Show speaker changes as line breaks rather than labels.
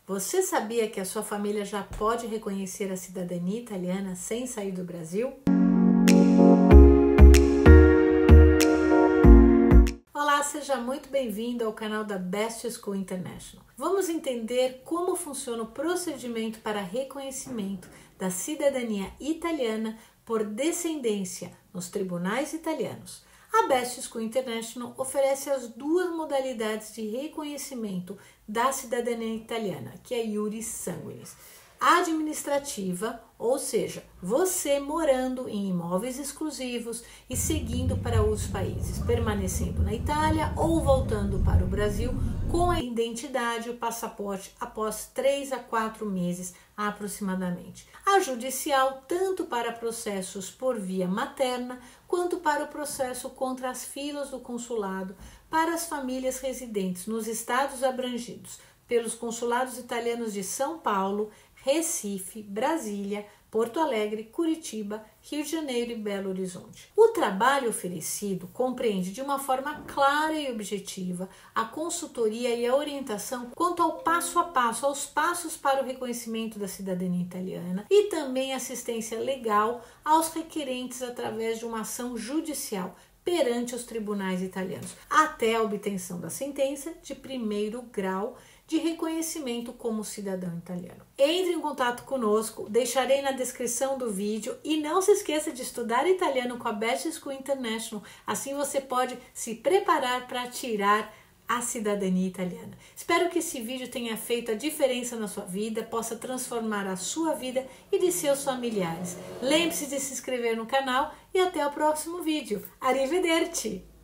Você sabia que a sua família já pode reconhecer a cidadania italiana sem sair do Brasil? Olá, seja muito bem-vindo ao canal da Best School International. Vamos entender como funciona o procedimento para reconhecimento da cidadania italiana por descendência nos tribunais italianos. A Best School International oferece as duas modalidades de reconhecimento da cidadania italiana, que é Iuris Sanguinis. A administrativa, ou seja, você morando em imóveis exclusivos e seguindo para os países, permanecendo na Itália ou voltando para o Brasil com a identidade e o passaporte após 3 a 4 meses aproximadamente. A judicial, tanto para processos por via materna, quanto para o processo contra as filas do consulado para as famílias residentes nos estados abrangidos pelos consulados italianos de São Paulo, Recife, Brasília, Porto Alegre, Curitiba, Rio de Janeiro e Belo Horizonte. O trabalho oferecido compreende de uma forma clara e objetiva a consultoria e a orientação quanto ao passo a passo, aos passos para o reconhecimento da cidadania italiana e também assistência legal aos requerentes através de uma ação judicial perante os tribunais italianos, até a obtenção da sentença de primeiro grau de reconhecimento como cidadão italiano. Entre em contato conosco, deixarei na descrição do vídeo e não se esqueça de estudar italiano com a Best School International, assim você pode se preparar para tirar a cidadania italiana. Espero que esse vídeo tenha feito a diferença na sua vida, possa transformar a sua vida e de seus familiares. Lembre-se de se inscrever no canal e até o próximo vídeo. Arrivederci!